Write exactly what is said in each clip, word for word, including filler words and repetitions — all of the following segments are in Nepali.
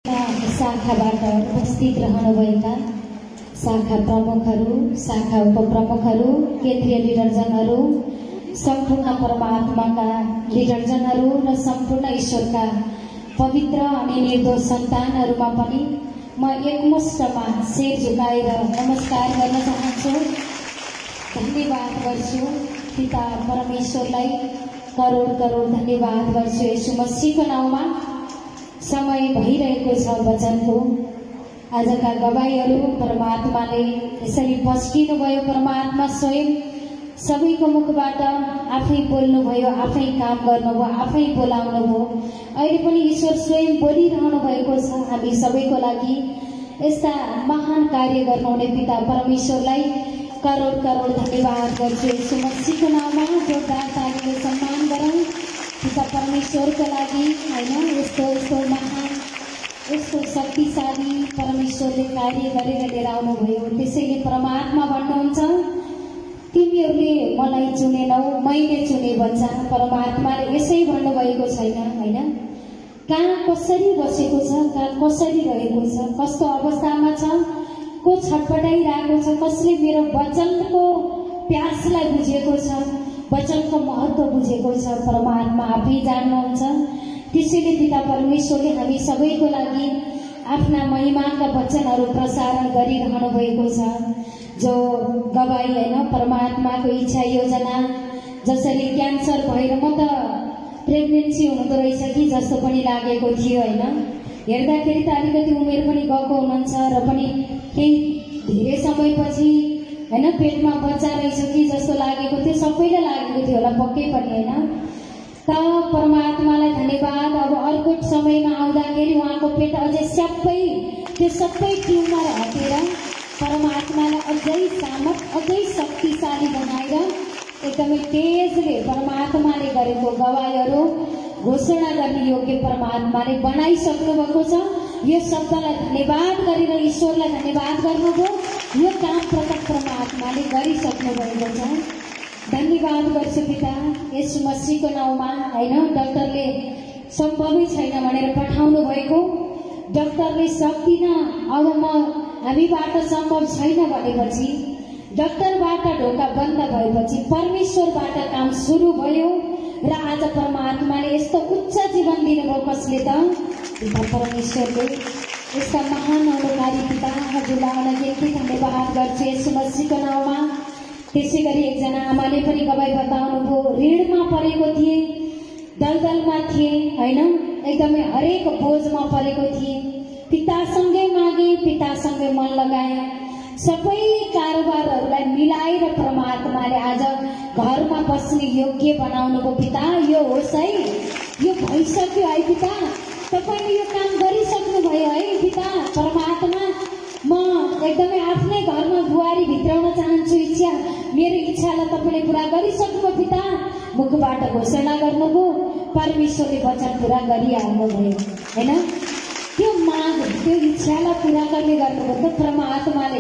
शाखाबाट उपस्थित रहनुभएका शाखा प्रमुखहरू, शाखा उपप्रमुखहरू, केन्द्रीय लिडरजनहरू, सम्पूर्ण परमात्माका लिडरजनहरू र सम्पूर्ण ईश्वरका पवित्र अनि निर्दोष सन्तानहरूमा पनि म एकमुष्टमा शिर झुकाएर नमस्कार गर्न चाहन्छु। धन्यवाद गर्छु पिता परमेश्वरलाई, करोड करोड धन्यवाद गर्छु येशू मसीहको नाउँमा। समय भइरहेको छ वचनको। आजका गवाईहरू परमात्माले यसरी पस्किनु भयो। परमात्मा स्वयं सबैको मुखबाट आफै बोल्नुभयो, आफै काम गर्नुभयो, आफै बोलाउनुभयो। अहिले पनि ईश्वर स्वयं बोलिरहनु भएको छ हामी सबैको लागि। यस्ता महान कार्य गर्नुहुने पिता परमेश्वरलाई करोड करोड धन्यवाद गर्छु येशू मसीहको नाउँमा। जोरदार तालीले सम्मान गरौँ पिता परमेश्वरको लागि। हैन यस्तो यस्तो महान, यस्तो शक्तिशाली परमेश्वरले कार्य गरेर लिएर आउनुभयो। त्यसैले परमात्मा भन्नुहुन्छ, तिमीहरूले मलाई चुनेनौ, मैले चुने बच्चा। परमात्माले यसै भन्नुभएको छैन। हैन कहाँ कसरी बसेको छ, कहाँ कसरी रहेको छ, कस्तो अवस्थामा छ, को छटपटाइरहेको छ, कसले मेरो वचनको प्यासलाई बुझेको छ, वचनको महत्व बुझेको छ, परमात्मा आफै जान्नुहुन्छ। त्यसैले पिता परमेश्वरले हामी सबैको लागि आफ्ना महिमाका वचनहरू प्रसारण गरिरहनु भएको छ। जो गवाई हैन परमात्माको इच्छा योजना, जसरी क्यान्सर भएर म त प्रेग्नेन्सी हुँदो रहेछ कि जस्तो पनि लागेको थियो। हैन हेर्दाखेरि त अलिकति उमेर पनि गएको हुनुहुन्छ र पनि केही धेरै समयपछि हैन पेटमा बच्चा रहेछ कि जस्तो लागेको थियो। सबैलाई लागेको थियो होला पक्कै पनि। हैन त परमात्मालाई धन्यवाद। अब अर्को समयमा आउँदाखेरि उहाँको पेट अझै सबै त्यो सबै ट्युमर हटेर परमात्मालाई अझै सामर्थ, अझै शक्तिशाली बनाएर एकदमै तेजले परमात्माले गरेको गवाईहरू घोषणा गर्ने योग्य परमात्माले बनाइसक्नु भएको छ। यो शब्दलाई धन्यवाद गरेर ईश्वरलाई धन्यवाद गर्नुभयो। यो काम प्रकट परमात्माले गरिसक्नु भएको छ। धन्यवाद गर्छु पिता येशू मसीहको नाउँमा। हैन डाक्टरले सम्भवै छैन भनेर पठाउनु भएको, डाक्टरले सक्दिन, अब म हामीबाट सम्भव छैन भनेपछि, डाक्टरबाट ढोका बन्द भएपछि परमेश्वरबाट काम सुरु भयो र आज परमात्माले यस्तो उच्च जीवन दिनुभयो। कसले त? पिता परमेश्वरले। यस्ता महान अनुकारी पिता हजुरलाई अनगिन्ती धन्यवाद गर्छु येशू मसीहको नाउँमा। त्यसै गरी एकजना आमाले पनि गवाई बताउनुभयो, ऋणमा परेको थिए, दलदलमा थिए, हैन एकदमै हरेक बोझमा परेको थिए। पितासँगै मागे, पितासँगै मन लगाए, सबै कारोबारहरूलाई मिलाएर परमात्माले आज घरमा बस्ने योग्य बनाउनुभयो। पिता यो होस् है, यो भइसक्यो है पिता, तपाईले यो काम गरिसक्नु भयो है पिता परमात्मा। म एकदमै आफ्नै घरमा बुहारी भित्राउन चाहन्छु, इच्छा मेरो इच्छालाई तपाईँले पुरा गरिसक्नुभयो पिता। मुखबाट घोषणा गर्नुभयो, परमेश्वरले वचन पुरा गरिहाल्नुभयो। हैन त्यो माग, त्यो इच्छालाई पुरा गर्ने गर्नुभयो त परमात्माले।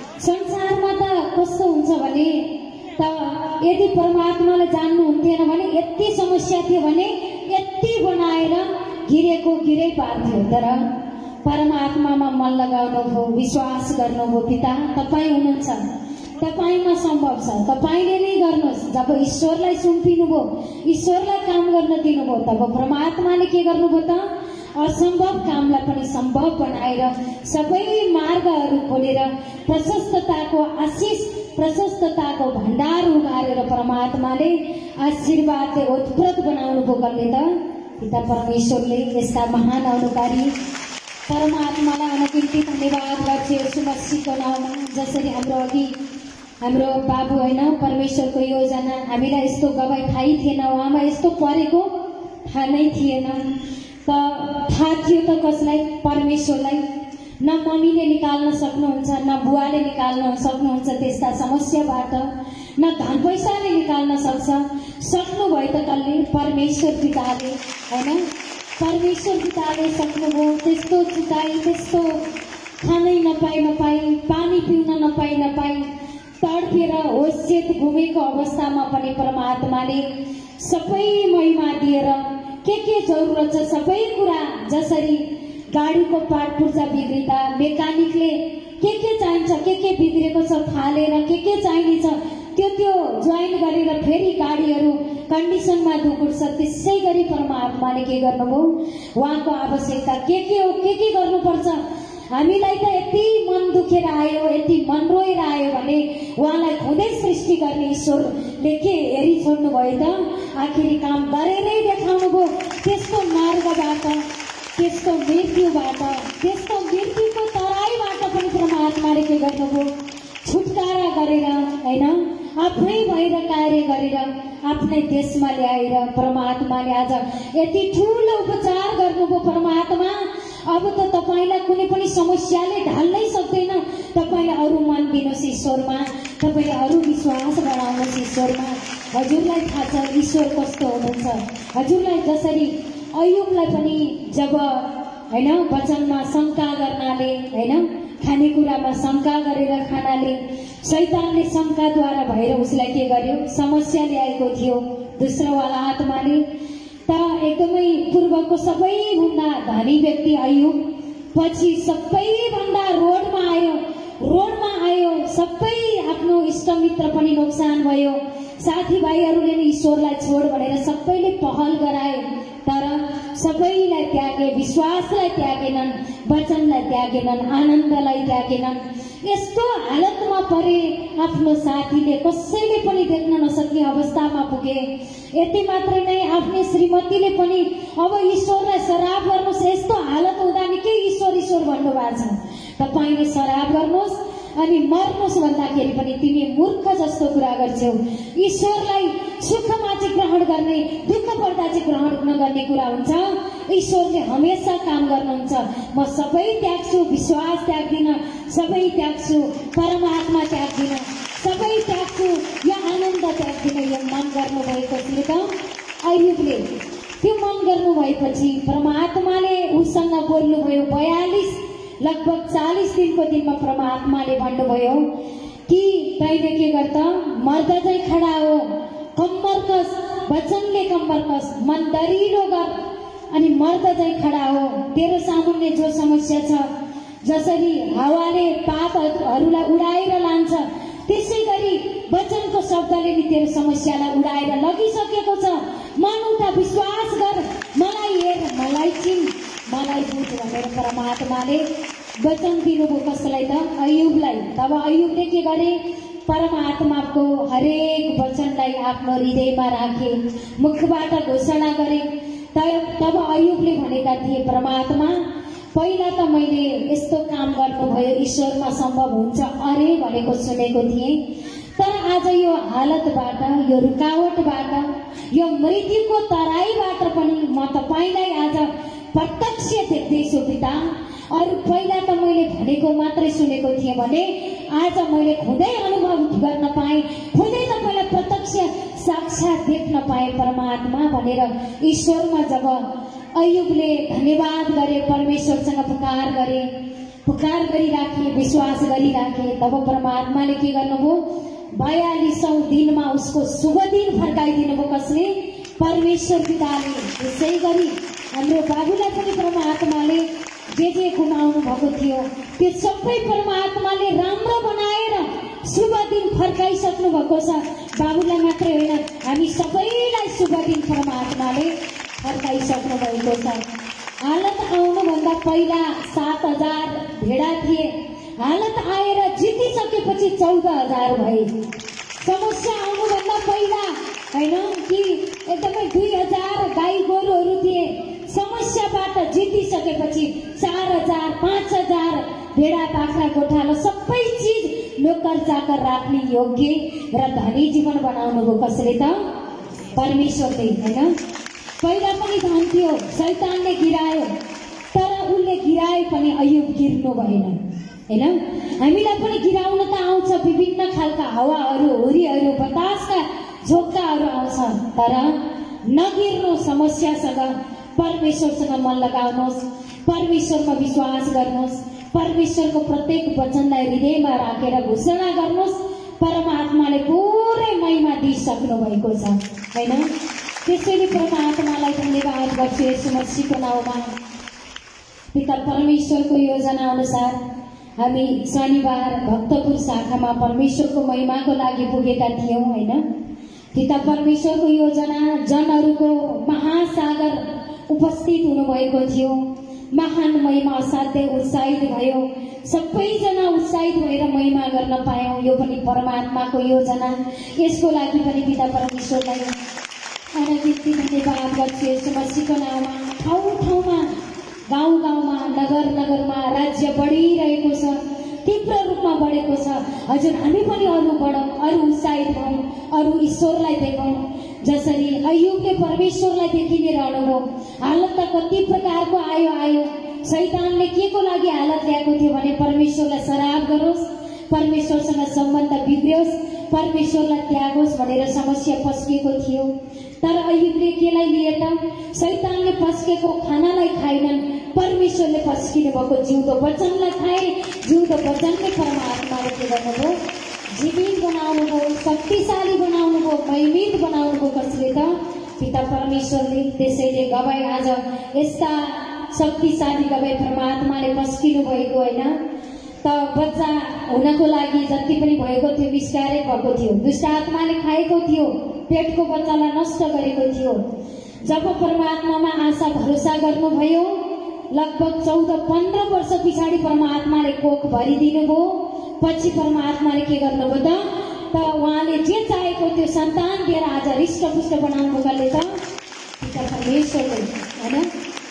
संसारमा त कस्तो हुन्छ भने त यदि परमात्मालाई जान्नुहुन्थेन भने यति समस्या थियो भने यति बनाएर गिरेको गिरै पार्थ्यो। तर परमात्मामा मन लगाउनुभयो, विश्वास गर्नुभयो। पिता तपाईँ हुनुहुन्छ, तपाईमा सम्भव छ, तपाईले नै गर्नुहोस्। जब ईश्वरलाई सुम्पिनुभयो, ईश्वरलाई काम गर्न दिनुभयो, तब परमात्माले के गर्नुभयो त? असम्भव कामलाई पनि सम्भव बनाएर सबै मार्गहरू खोलेर प्रशस्तताको आशिष, प्रशस्तताको भण्डार उगारेर परमात्माले आशीर्वादले ओतप्रोत बनाउनु भयो। कसले त? पिता परमेश्वरले। यस्ता महान अनुकारी परमात्मालाई अनगिन्ती धन्यवाद गर्छु येशू मसीहको नाउँमा। जसरी हाम्रो अघि हाम्रो बाबु हैन परमेश्वरको योजना, हामीलाई यस्तो गवाई थाहै थिएन, उहाँमा यस्तो परेको थाहा नै थिएन। त थाहा थियो त कसलाई? परमेश्वरलाई। न मम्मीले निकाल्न सक्नुहुन्छ, न बुवाले निकाल्न सक्नुहुन्छ त्यस्ता समस्याबाट, न धन पैसाले निकाल्न सक्छ। सक्नुभयो त कसले? परमेश्वर पिताले। हैन परमेश्वर पिताले सक्नुभयो। त्यस्तो चुकाई, त्यस्तो खानै नपाई नपाई, पानी पिउन नपाई नपाई, तडपेर होसचेत घुमेको अवस्थामा पनि परमात्माले सबै महिमा दिएर के के जरुरत छ सबै कुरा जसरी गाडीको पार्ट पुर्जा बिग्रिँदा मेकानिकले के के चाहिन्छ, के के बिग्रेको छ थालेर के के चाहिने छ त्यो त्यो जोइन गरेर फेरि गाडीहरू कन्डिसनमा दुगुड्छ। त्यसै गरी परमात्माले के गर्नुभयो, उहाँको आवश्यकता के के हो, के के गर्नुपर्छ। हामीलाई त यति मन दुखेर आयो, यति मन रोएर आयो भने उहाँलाई खुदै सृष्टि गर्ने ईश्वरले के हेरी छोड्नु भयो त, आखिरी काम गरेरै देखाउनु भयो। त्यसको मार्गबाट, त्यसको मृत्युबाट, त्यसको मृत्युको तराईबाट पनि परमात्माले के गर्नुभयो, छुटकारा गरेर हैन आफ्नै भएर कार्य गरेर आफ्नै देशमा ल्याएर परमात्माले आज यति ठुलो उपचार गर्नुभयो। परमात्मा अब त तपाईलाई कुनै पनि समस्याले ढाल्नै सक्दैन। तपाईले अरू मन दिनुहोस् ईश्वरमा, तपाईले अरू विश्वास बढाउनुहोस् ईश्वरमा। हजुरलाई थाहा छ ईश्वर कस्तो हुनुहुन्छ। हजुरलाई जसरी अयुबलाई पनि जब हैन वचनमा शंका गर्नाले, हैन खानेकुरामा शंका गरेर खानाले शैतानले शंकाद्वारा भएर उसलाई के गर्यो, समस्या ल्याएको थियो दोस्रोवाला आत्माले। तर एकदमै पूर्वको सबैभन्दा धनी व्यक्ति अयुब पछि सबैभन्दा रोडमा आयो, रोडमा आयो। सबै आफ्नो इष्टमित्र पनि नोक्सान भयो। साथीभाइहरूले नि ईश्वरलाई छोड भनेर सबैले पहल गराए, तर सबैलाई त्यागे, विश्वासलाई त्यागेनन्, वचनलाई त्यागेनन्, आनन्दलाई त्यागेनन्। यस्तो हालतमा परे आफ्नो साथीले कसैले पनि देख्न नसक्ने अवस्थामा पुगे। यति मात्रै नै आफ्नै श्रीमतीले पनि अब ईश्वरलाई शराब गर्नुहोस्, यस्तो हालत हुँदा नि के ईश्वर ईश्वर भन्नु भएको छ। तपाईले शराब गर्नुहोस् अनि मर्नुहोस् भन्दाखेरि पनि तिमी मूर्ख जस्तो कुरा गर्छौ। ईश्वरलाई सुखमा चाहिँ ग्रहण गर्ने, दुःख पर्दा चाहिँ ग्रहण नगर्ने कुरा हुन्छ। ईश्वरले हमेशा काम गर्नुहुन्छ। म सबै त्याग्छु, विश्वास त्याग्दिन, सबै त्याग्छु, परमात्मा त्याग्दिन, सबै त्याग्छु, यो आनन्द त्याग्दिन। यो मन गर्नु भएपछि त अयुबले त्यो मन गर्नु भएपछि परमात्माले उसँग बोल्नुभयो। बयालीस लगभग चालीस दिनको दिनमा परमात्माले भन्नुभयो कि तैले के गर्द, मर्दा चाहिँ खडा हो, कम्मर कस, वचनले कम्मर कस, मन दरिलो गर अनि मर्दा चाहिँ खडा हो। तेरो सामुन्ने जो समस्या छ, जसरी हावाले पातहरूलाई उडाएर लान्छ त्यसै गरी वचनको शब्दले नि तेरो समस्यालाई उडाएर लगिसकेको छ। मन उठा, विश्वास गर, मलाई हेर, मलाई चिन, मलाई बुझ भनेर परमात्माले वचन दिनुभयो। कसलाई त अयुबलाई। तब अयुबले के गरे, परमात्माको हरेक वचनलाई आफ्नो हृदयमा राखे, मुखबाट घोषणा गरे। तब अयुबले भनेका थिए, परमात्मा पहिला त मैले यस्तो काम गर्नुभयो, ईश्वरमा सम्भव हुन्छ अरे भनेको सुनेको थिएँ, तर आज यो हालतबाट, यो रुकावटबाट, यो मृत्युको तराईबाट पनि म तपाईलाई आज प्रत्यक्ष देख्दैछु पिता। अरू पहिला त मैले भनेको मात्रै सुनेको थिएँ भने आज मैले खुदै अनुभव गर्न पाएँ, खुदै तपाईँलाई प्रत्यक्ष साक्षात देख्न पाएँ परमात्मा भनेर ईश्वरमा जब अयुबले धन्यवाद गरे, परमेश्वरसँग पुकार गरे, पुकार गरिराखे, विश्वास गरिराखे, तब परमात्माले के गर्नुभयो, बयालीसौं दिनमा उसको शुभ दिन फर्काइदिनु भयो। कसले? परमेश्वर पिताले। त्यसै गरी हाम्रो बाबुलाई पनि परमात्माले जे जे गुमाउनु भएको थियो त्यो सबै परमात्माले राम्रो बनाएर शुभ दिन फर्काइसक्नु भएको छ। बाबुलाई मात्रै होइन, हामी सबैलाई शुभ दिन परमात्माले फर्काइसक्नु भएको छ। हालत आउनुभन्दा पहिला सात हजार भेडा थिए, हालत आएर जितिसकेपछि चौध हजार भए। समस्या आउनुभन्दा पहिला होइन कि एकदमै दुई हजार गाई गोरुहरू थिए, समस्याबाट जितिसकेपछि चार हजार पाँच हजार भेडा बाख्रा गोठालो सबै चिज नोकर चाकर राख्ने योग्य र धनी जीवन बनाउनु भयो। कसले त? परमेश्वरले। होइन, पहिला पनि धन थियो, शैतानले गिरायो, तर उसले गिराए पनि अयुब गिर्नु भएन। होइन, हामीलाई पनि गिराउन त आउँछ, विभिन्न खालका हावाहरू, हुरीहरू, बतासका झोक्काहरू आउँछ, तर नगिर्नु। समस्यासँग परमेश्वरसँग मन लगाउनुहोस्, परमेश्वरमा विश्वास गर्नुहोस्, परमेश्वरको प्रत्येक वचनलाई हृदयमा राखेर घोषणा गर्नुहोस्। परमात्माले पुरै महिमा दिइसक्नु भएको छ। होइन, त्यसैले परमात्मालाई धन्यवाद गर्छु यस मसीहको नाउँमा। पिता परमेश्वरको योजना अनुसार हामी शनिबार भक्तपुर शाखामा परमेश्वरको महिमाको लागि पुगेका थियौं हैन। पिता परमेश्वरको योजना जनहरूको महासागर उपस्थित हुनुभएको थियो। महान महिमा असाध्यै उत्साहित भयो। सबैजना उत्साहित भएर महिमा गर्न पायौं। यो पनि परमात्माको योजना। यसको लागि पनि पिता परमेश्वरलाई अनगिन्त धन्यवाद गर्छु। यस मसीहको नाममा ठाउँ ठाउँमा गाउँ गाउँमा नगर नगरमा राज्य बढिरहेको छ, तीव्र रूपमा बढेको छ। हजुर हामी पनि अरु बढौं, अरु उत्साहित हौं, अरु ईश्वरलाई देखौं। जसरी अय्यूबले परमेश्वरलाई देखिने अनुभव, हालत त कति प्रकारको आयो आयो शैतानले के को लागि हालत ल्याएको थियो भने परमेश्वरलाई श्राप गरोस्, परमेश्वरसँग सम्बन्ध बिग्रियोस्, परमेश्वरलाई त्यागोस् भनेर समस्या पस्किएको थियो। तर अय्यूबले केलाई लिए त? शैतानले पस्केको खानालाई खाइनन्, परमेश्वरले पस्किनु भएको जिउँदो वचनलाई खाए। जिउँदो वचनले परमात्माले के गर्नुभयो? जीवित बनाउनुभयो, शक्तिशाली बनाउनुभयो, महिमित बनाउनुभयो। कसले त? पिता परमेश्वरले। त्यसैले गवाई आज यस्ता शक्तिशाली गवाई परमात्माले पस्किनु भएको हैन त बच्चा हुनको लागि जति पनि भएको थियो विस्तारै भएको थियो। दुष्ट आत्माले खाएको थियो, पेटको बच्चालाई नष्ट गरेको थियो। जब परमात्मामा आशा भरोसा गर्नुभयो, लगभग चौध पन्ध्र वर्ष पछाडि परमात्माले कोख भरिदिनु भयो। पछि परमात्माले के गर्नुभयो त? त उहाँले जे चाहेको त्यो सन्तान दिएर आज हृष्टपुष्ट बनाउनु कसले त? पिता परमेश्वरले हैन।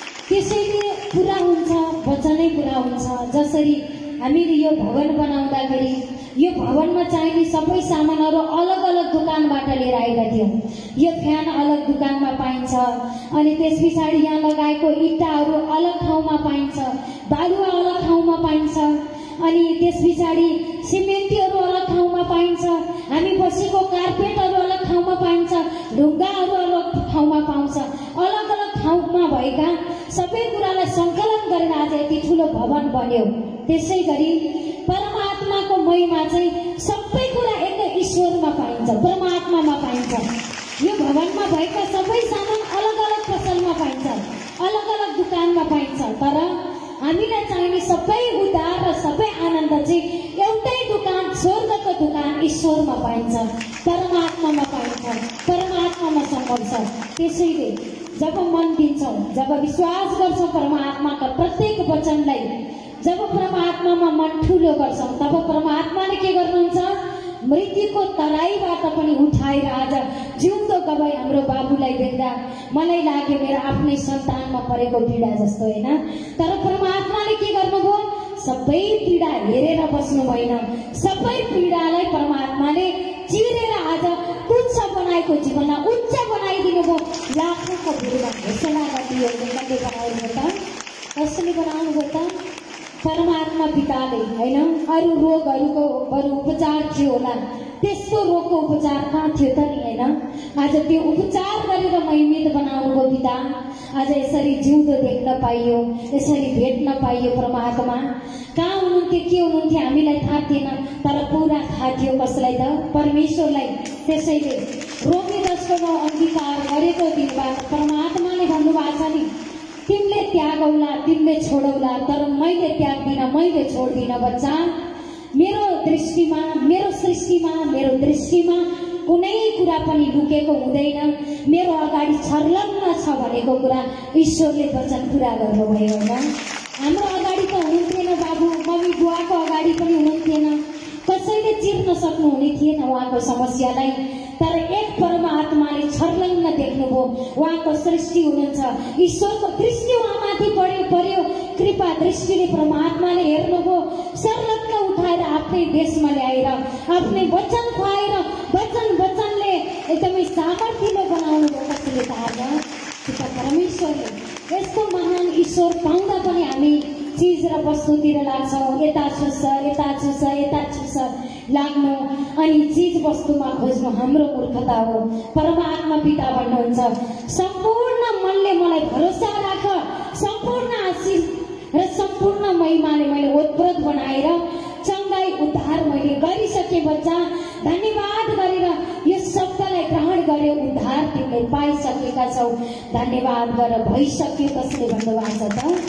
त्यसैले पूरा हुन्छ, वचनै पूरा हुन्छ। जसरी हामीले यो भवन बनाउँदाखेरि यो भवनमा चाहिने सबै सामानहरू अलग अलग दुकानबाट लिएर आएका थियौं। यो फ्यान अलग दुकानमा पाइन्छ, अनि त्यस पछाडि यहाँ लगाएको इट्टाहरू अलग ठाउँमा पाइन्छ, बालुवा अलग ठाउँमा पाइन्छ, अनि त्यस पछाडि सिमेन्टहरू अलग ठाउँमा पाइन्छ, हामी बसेको कार्पेटहरू अलग ठाउँमा पाइन्छ, ढुङ्गाहरू अलग ठाउँमा पाउँछ। अलग अलग ठाउँमा भएका सबै कुरालाई सङ्कलन गरेर आज यति ठुलो भवन बन्यो। त्यसै गरी परमात्माको महिमा चाहिँ सबै कुरा एकै ईश्वरमा पाइन्छ, परमात्मामा पाइन्छ। यो भवनमा भएका सबै सामान अलग अलग पसलमा पाइन्छ, अलग अलग दुकानमा पाइन्छ। तर हामीलाई चाहिने सबै उद्धार र सबै आनन्द चाहिँ एउटै दुकान, स्वर्गको दुकान ईश्वरमा पाइन्छ, परमात्मामा पाइन्छ, परमात्मामा सम्भव छ। त्यसैले जब मन दिन्छौं, जब विश्वास गर्छौं परमात्माका प्रत्येक वचनलाई, जब परमात्मामा मन ठुलो गर्छौं, तब परमात्माले के गर्नुहुन्छ? मृत्युको तराईबाट पनि उठाएर आज जिउँदो गवाई हाम्रो बाबुलाई देख्दा मलाई लाग्यो मेरो आफ्नै सन्तानमा परेको पीडा जस्तो हैन। तर परमात्माले के गर्नुभयो? सबै पीडा हेरेर बस्नु भएन, सबै पीडालाई परमात्माले चिरेर आज तुच्छ बनाएको जीवनलाई उच्च बनाइदिनु भयो। लाखौंको भिडमा घोषणा गरिदियो। कसले बनाउनु भयो त? कसले बनाउनु भयो त? परमात्मा पिताले हैन। अरू रोगहरूको बरु उपचार थियो होला, त्यस्तो रोगको उपचार कहाँ थियो त नि हैन। आज त्यो उपचार गरेर महिमित बनाउनुभयो पिता। आज यसरी जिउँदो देख्न पाइयो, यसरी भेट्न पाइयो परमात्मा। कहाँ हुनुहुन्थ्यो, के हुनुहुन्थ्यो हामीलाई थाहा थिएन, तर पुरा थाहा थियो कसलाई त? परमेश्वरलाई। त्यसैले रोमी दशको अंगीकार गरेको दिनबाट परमात्माले भन्नुभएको छ नि, तिमीले त्यागौला, तिमीले छोडौला, तर मैले त्याग्दिन, मैले छोड्दिन। बच्चा, मेरो दृष्टिमा, मेरो सृष्टिमा, मेरो दृष्टिमा कुनै कुरा पनि लुकेको हुँदैन। मेरो अगाडि छर्लङ्ग छ भनेको कुरा ईश्वरले वचन पूरा गर्नुभयो हैन। हाम्रो अगाडि त हुनुहुन्थेन, बाबु मम्मी बुवाको अगाडि पनि हुनुहुन्थेन, कसैले चिर्न सक्नुहुने थिएन उहाँको समस्यालाई। तर एक परमात्माले छर्लङ्ग देख्नुभयो, उहाँको सृष्टि हुनुहुन्छ, ईश्वरको दृष्टि उहाँमाथि पर्यो पर्यो कृपा दृष्टिले परमात्माले हेर्नुभयो, सर्लङ्ग उठाएर आफ्नै देशमा ल्याएर आफ्नै वचन खुवाएर वचन वचनले एकदमै सामर्थ्यले बनाउनु भयो। कसले थाहा? पिता परमेश्वरले। यस्तो महान ईश्वर पाउँदा पनि हामी चीज र वस्तुतिर लाग्छौं, यता छुस यता छुस यता छुस लाग्नु अनि चीज वस्तुमा खोज्नु हाम्रो मूर्खता हो। परमात्मा पिता भन्नुहुन्छ, सम्पूर्ण मनले मलाई भरोसा राख, सम्पूर्ण आशिष र सम्पूर्ण महिमाले मैले ओतप्रोत बनाएर चङ्गाई उद्धार मैले गरिसके। बच्चा, धन्यवाद गरेर यो शब्दलाई ग्रहण गर्यो, उद्धार तिमीले पाइसकेका छौ। धन्यवाद गर, भइसक्यो। कसले भन्नुभएको छ त?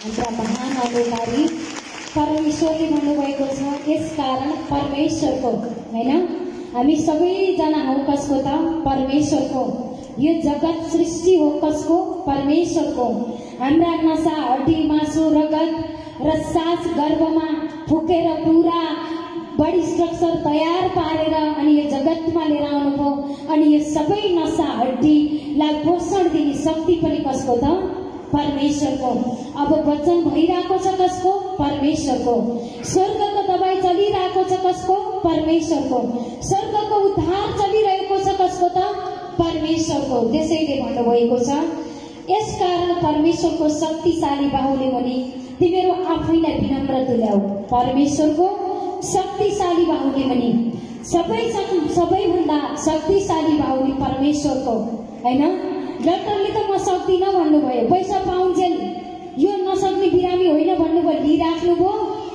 हाम्रा महान अधिकारी परमेश्वरले भन्नुभएको छ। यसकारण परमेश्वरको हैन हामी सबैजना हौ कसको त परमेश्वरको। यो जगत सृष्टि हो कसको परमेश्वरको। हाम्रा नसा हड्डी मासु रगत र सास गर्भमा फुकेर पुरा बडी स्ट्रक्चर तयार पारेर अनि यो जगतमा लिएर आउनुभयो। अनि यो सबै नसा हड्डीलाई पोषण दिने शक्ति पनि कसको त परमेश्वरको। अब वचन भइरहेको छ कसको परमेश्वरको। स्वर्गको दबाई चलिरहेको छ कसको परमेश्वरको। स्वर्गको उद्धार चलिरहेको छ कसको त परमेश्वरको। त्यसैले भन्नुभएको छ यसकारण परमेश्वरको शक्तिशाली बाहुले भने तिमीहरू आफैलाई विनम्र तुल्याऊ। परमेश्वरको शक्तिशाली बाहुले भने सबै सबैभन्दा शक्तिशाली बाहुले परमेश्वरको हैन। डाक्टरले त म सक्दिनँ भन्नुभयो, पैसा पाउन्जेल यो नसक्ने बिरामी होइन भन्नुभयो, लिइराख्नुभयो।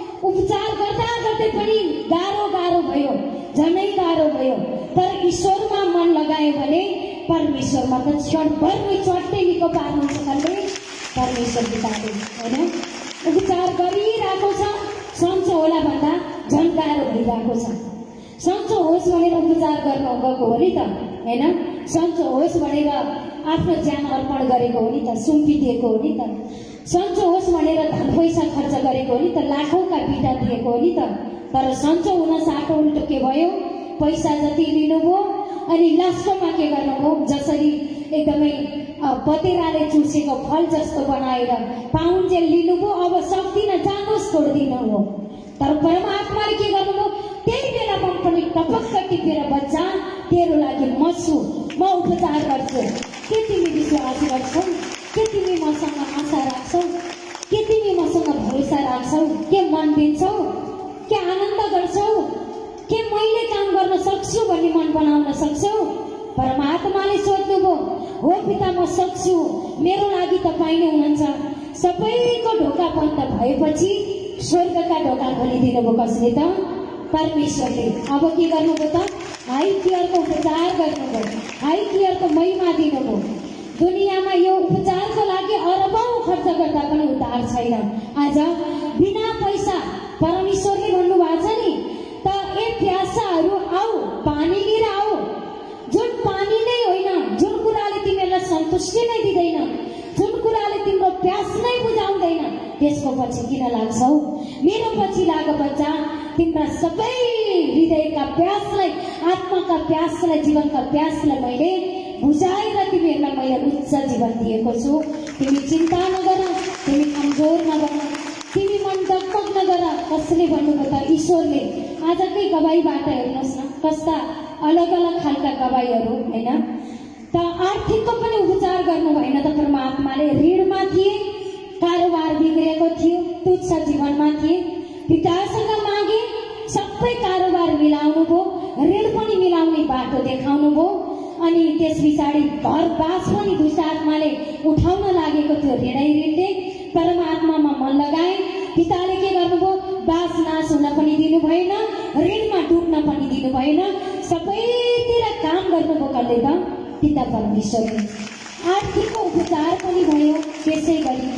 उपचार गर्दा गर्दै पनि गाह्रो गाह्रो भयो, झनै गाह्रो भयो। तर ईश्वरमा मन लगायो भने परमेश्वरमा त क्षणभरमै चट्टै निको पार्नुहुन्छ कसले परमेश्वर पिताले हैन। उपचार गरिरहेको छ, सन्चो होला भन्दा झन् गाह्रो भइरहेको छ। सन्चो होस् भनेर उपचार गर्न गएको हो नि त हैन। सन्चो होस् भनेर आफ्नो ज्यान अर्पण गरेको हो नि त, सुम्पिदिएको हो नि त। सन्चो होस् भनेर धन पैसा खर्च गरेको हो नि त, लाखौंका बिटा दिएको हो नि त। तर सन्चो हुन साटो उल्टो के भयो, पैसा जति लिनुभयो अनि लास्टमा के गर्नुभयो, जसरी एकदमै पतेराले चुसेको फल जस्तो बनाएर पाउन्जेल लिनुभयो। अब सक्दिन जानुहोस् छोड्दिनु हो। तर परमात्माले के गर्नुभयो, त्यही बेलामा पनि टपक्क टिपेर बच्चा तेरो लागि म छु, म उपचार गर्छु। के तिमी विश्वास गर्छौ? के तिमी मसँग आशा राख्छौ? के तिमी मसँग भरोसा राख्छौ? के मन दिन्छौ? के आनन्द गर्छौ? के मैले काम गर्न सक्छु भन्ने मन बनाउन सक्छौ? परमात्माले सोध्नुभयो, हो पिता म सक्छु, मेरो लागि तपाईँ नै हुनुहुन्छ। सबैको ढोका बन्द भएपछि स्वर्गका ढोका खोलिदिनु भयो कसले त परमेश्वरले। अब के गर्नुभयो त हाई केयरको उपचार गर्नुभयो, हाई केयरको महिमा दिनुभयो। दुनियाँमा यो उपचारको लागि अरबौं खर्च गर्दा पनि उद्धार छैन। आज बिना पैसा परमेश्वरले भन्नुभएको छ नि त ए प्यासाहरू आऊ पानी लिएर आऊ। जुन पानी नै होइन, जुन कुराले तिमीहरूलाई सन्तुष्टि नै दिँदैन, जुन कुराले तिम्रो प्यास नै बुझाउँदैन, त्यसको पछि किन लाग्छौ? मेरो पछि लाग बच्चा, तिम्रा सबै हृदयका प्यासलाई, आत्माका प्यासलाई, जीवनका प्यासलाई मैले बुझाएर तिमीहरूलाई मैले उच्च जीवन दिएको छु। तिमी चिन्ता नगर, तिमी कमजोर नबन, तिमी मन डगमग नगर। कसले भन्नुभयो त ईश्वरले। आजकै गवाईबाट हेर्नुहोस् न कस्ता अलग अलग खालका गवाईहरू हैन। त आर्थिकको पनि उपचार गर्नु भएन त परमात्माले। ऋणमा थिए, कारोबार बिग्रेको थियो, तुच्छ जीवनमा थिए, पितासँग मागे, सबै कारोबार मिलाउनु भयो, ऋण पनि मिलाउने बाटो देखाउनु भयो। अनि त्यस पछाडि घर बास पनि दुष्ट आत्माले उठाउन लागेको थियो ऋणै ऋणले। परमात्मामा मन लगाए, पिताले के गर्नुभयो, बास नाश हुन पनि दिनु भएन, ऋणमा डुब्न पनि दिनु भएन। सबैतिर काम गर्नुभयो कसले त पिता परमेश्वरले। आर्थिकको उपचार पनि भयो। त्यसै गरी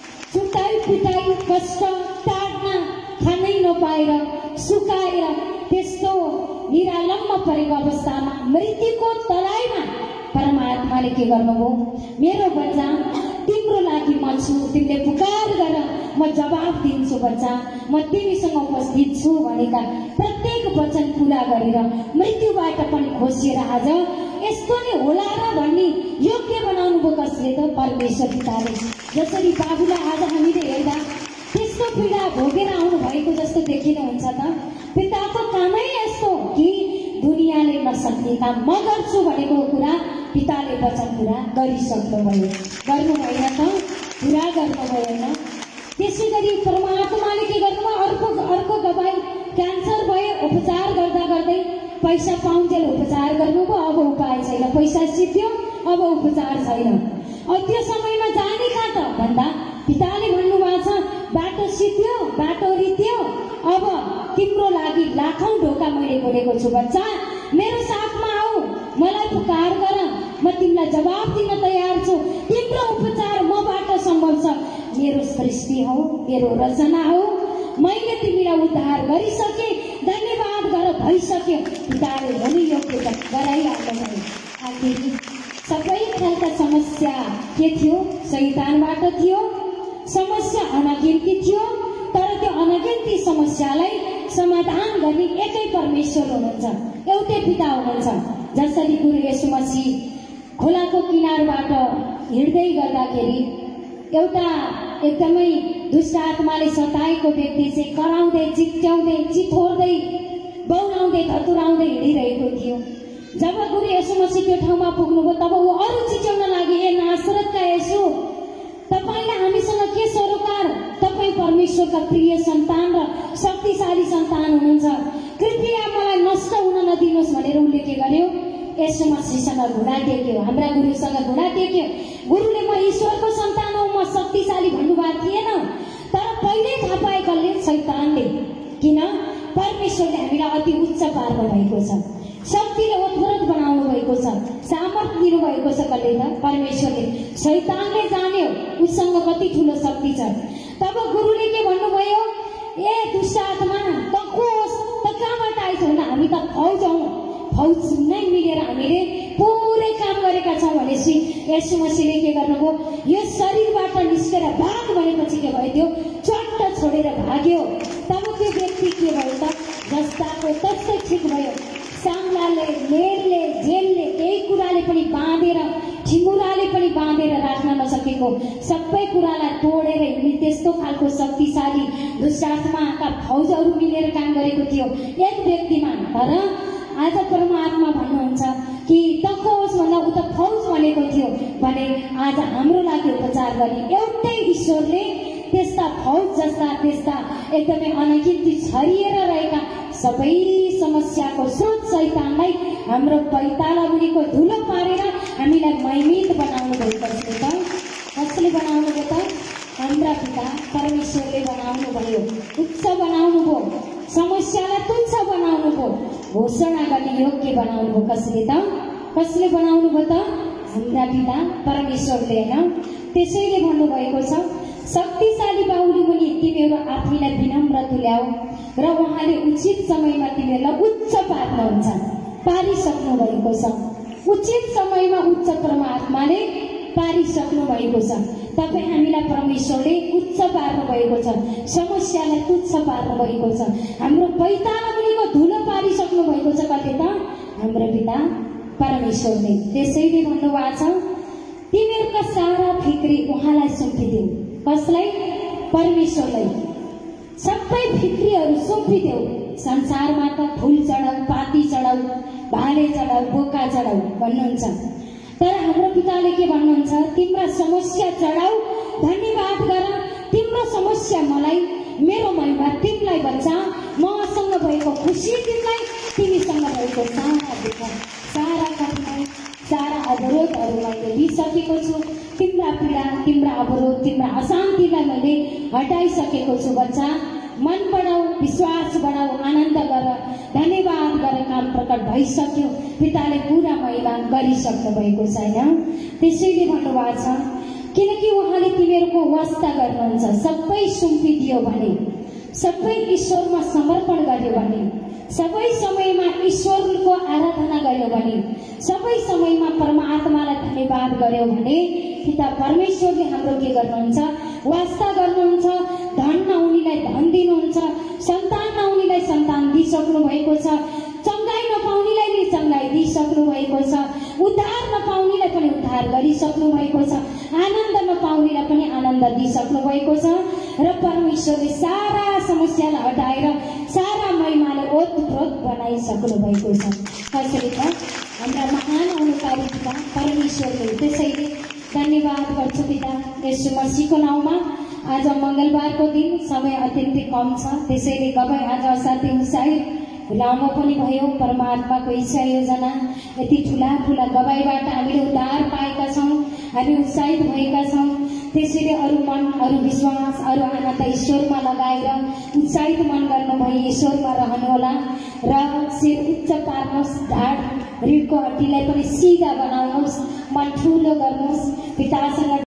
चुटाई पिटाई कष्ट टाढ्न खानै नपाएर सुकाएर त्यस्तो निरालम्ब परेको अवस्थामा मृत्युको तलाईमा परमात्माले के गर्नुभयो, मेरो बच्चा तिम्रो लागि म छु, तिमीले पुकार गर म जवाब दिन्छु बच्चा, म तिमीसँग उपस्थित छु भनेका प्रत्येक वचन पूरा गरेर मृत्युबाट पनि खोसिएर आज यस्तो नै होला र भन्ने योग्य बनाउनु भयो कसले त परमेश्वर पिताले। जसरी बाबुलाई आज हामीले हेर्दा त्यस्तो पीडा भोगेर आउनु भएको जस्तो देखिनुहुन्छ त पिताको कामै यस्तो कि दुनियाँले नसक्ने काम म गर्छु भनेको कुरा पिताले वचन पूरा गरिसक्नुभयो। गर्नु भएन त पूरा गर्नु भएन। त्यसै गरी परमात्माले के गर्नुभयो, अर्को अर्को गवाई क्यान्सर भयो, उपचार गर्दा गर्दै पैसा पाउन्जेल उपचार गर्नुभयो, अब उपाय छैन, पैसा सिद्धियो, अब उपचार छैन। अब त्यो समयमा जाने कहाँ त भन्दा पिताले भन्नुभएको छ बाटो सिद्धियो, बाटो रित्यो, अब तिम्रो लागि लाखौं ढोका मैले खोलेको छु बच्चा, मेरो साथमा आऊ, मलाई पुकार गर, म तिमीलाई जवाब दिन तयार छु। तिम्रो उपचार मबाट सम्भव छ। मेरो सृष्टि हो, मेरो रचना हो, मैले तिमीलाई उद्धार गरिसके, धन्यवाद गर भइसक्यो, पिताले भने योग्य गराइहाल्नु भयो। आखिर सबै खालका समस्या के थियो? शैतानबाट थियो। समस्या अनगिन्ती थियो, तर त्यो अनगिन्ती समस्यालाई समाधान गर्ने एकै परमेश्वर हुनुहुन्छ, एउटै पिता हुनुहुन्छ। जसरी गुरु येशू मसीह खोलाको किनारबाट हिँड्दै गर्दाखेरि एउटा एकदमै दुष्ट आत्माले सताएको व्यक्ति चाहिँ कराउँदै, चिच्याउँदै, चिथोर्दै, बौलाउँदै, धतुराउँदै हिँडिरहेको थियो। जब गुरु येशू मसीह त्यो ठाउँमा पुग्नुभयो तब ऊ अरू चिच्याउन लागि, ए नासरतका येशू, तपाईलाई हामीसँग के सरोकार? तपाईँ परमेश्वरका प्रिय सन्तान र शक्तिशाली सन्तान हुनुहुन्छ, कृपया मलाई नष्ट हुन नदिनुहोस् भनेर उसले के गर्यो? येशू मसीहसँग घुँडा टेक्यो, हाम्रा गुरुसँग घुँडा टेक्यो। गुरुले म ईश्वरको सन्तान हो, म शक्तिशाली भन्नुभएको थिएन, तर पहिल्यै थाहा पाएकाले शैतानले, किन? परमेश्वरले हामीलाई अति उच्च पार्नु भएको छ, शक्तिले ओतप्रोत बनाउनु भएको छ, सामर्थ्य दिनु भएको छ। कसले त? परमेश्वरले। शैतानले जान्यो उसँग कति ठुलो शक्ति छ। तब गुरुले के भन्नुभयो? ए दुष्ट आत्मा, त को होस्, त कहाँबाट आइछौ? भन्दा हामी त फौज हौ, फौज नै मिलेर हामीले पुरै काम गरेका छौँ भनेपछि येशू मसीहले के गर्नुभयो? यो शरीरबाट निस्केर भाग भनेपछि के भयो? त्यो चट्ट छोडेर भाग्यो। तब त्यो व्यक्ति के भयो त? जस्ताको तस्तै ठिक भयो। साङ्लाले, मेलले, जेलले, केही कुराले पनि बाँधेर, ठिङ्गुराले पनि बाँधेर राख्न नसकेको सबै कुरालाई तोडेर हिँड्ने त्यस्तो खालको शक्तिशाली दुष्ट आत्माका फौजहरू मिलेर काम गरेको थियो एक व्यक्तिमा। तर आज परमात्मा भन्नुहुन्छ कि तको होस् भन्दा ऊ त फौज भनेको थियो भने आज हाम्रो लागि उपचार गर्ने एउटै ईश्वरले त्यस्ता फौज जस्ता, त्यस्ता एकदमै अनगिन्ती छरिएर रहेका सबै समस्याको स्रोत शैतानलाई हाम्रो पैताला मुनिको धुलो पारेर हामीलाई महिमित बनाउनु भएको छ। कसले बनाउनु भयो त? हाम्रा पिता परमेश्वरले बनाउनु भयो, उच्च बनाउनु भयो, समस्यालाई तुच्छ बनाउनु भयो, घोषणा गर्ने योग्य बनाउनु भयो। कसले त? कसले बनाउनु भयो त? हाम्रा पिता परमेश्वरले, होइन? त्यसैले भन्नुभएको छ, शक्तिशाली बाहुली मुनि तिमीहरू आफैलाई विनम्र तुल्याऊ र उहाँले उचित समयमा तिमीहरूलाई उच्च पार्नुहुन्छ, पारिसक्नु भएको छ। उचित समयमा उच्च परमात्माले पारिसक्नु भएको छ। तपाईँ हामीलाई परमेश्वरले उच्च पार्नु भएको छ, समस्यालाई तुच्छ पार्नु भएको छ, हाम्रो पैताला मुनिको धुलो पारिसक्नु भएको छ। कति त? हाम्रो पिता परमेश्वरले। त्यसैले भन्नुभएको छ, तिमीहरूका सारा फिक्री उहाँलाई सुम्पिदेऊ। कसलाई? परमेश्वरलाई। सबै फिक्रीहरू सुम्पिदेऊ। संसारमा त फूल चढाऊ, पाती चढाऊ, भाले चढाऊ, बोका चढाऊ भन्नुहुन्छ, तर हाम्रो पिताले के भन्नुहुन्छ? तिम्रा समस्या चढाऊ, धन्यवाद गर, तिम्रो समस्या मलाई, मेरो महिमा तिमीलाई बच्चा, मसँग भएको खुसी तिमीलाई, तिमीसँग भएको सारा दुःख, सारा कठिनाई, सारा अवरोधहरू मैले लिइसकेको छु। तिम्रा पीडा, तिम्रा अवरोध, तिम्रा अशान्तिलाई मैले हटाइसकेको छु बच्चा। मन बढाऊ, विश्वास बढाऊ, आनन्द गर, धन्यवाद गर, काम प्रकट भइसक्यो, पिताले पुरा महिमा गरिसक्नु भएको छैन। त्यसैले भन्नुभएको छ, किनकि उहाँले तिमीहरूको वास्ता गर्नुहुन्छ। सबै सुम्पिदियो भने, सबै ईश्वरमा समर्पण गर्यो भने, सबै समयमा ईश्वरको आराधना गर्यो भने, सबै समयमा परमात्मालाई धन्यवाद गर्यो भने पिता परमेश्वरले हाम्रो के गर्नुहुन्छ? वास्ता गर्नुहुन्छ। धन नहुनेलाई धन दिनुहुन्छ, सन्तान नहुनेलाई सन्तान दिइसक्नु भएको छ, चङ्गाई नपाउनेलाई पनि चङ्गाई दिइसक्नु भएको छ, उद्धार नपाउनेलाई पनि उद्धार गरिसक्नु भएको छ, आनन्द नपाउनेलाई पनि आनन्द दिइसक्नु भएको छ। र परमेश्वरले सारा समस्यालाई हटाएर सारा महिमाले ओतप्रोत बनाइसक्नु भएको छ। कसरी त? हाम्रा महान अनुकारी पिता परमेश्वरले। त्यसैले धन्यवाद गर्छु पिता येशू मसीहको नाउँमा। आज मंगलबारको दिन, समय अत्यन्तै कम छ, त्यसैले गवाई आज असाध्यै उत्साहित लामो पनि भयो। परमात्माको इच्छा योजना यति ठुला ठुला गवाईबाट हामीले उद्धार पाएका छौँ, हामी उत्साहित भएका छौँ। त्यसैले अरू मन, अरू विश्वास, अरू आनन्द ईश्वरमा लगाएर उत्साहित मन गर्नुभयो, ईश्वरमा रहनुहोला र शिर उच्च पार्नुहोस्, ढाड ऋणको हड्डीलाई पनि सिधा बनाउनुहोस्, मन ठुलो गर्नुहोस्, पितासँग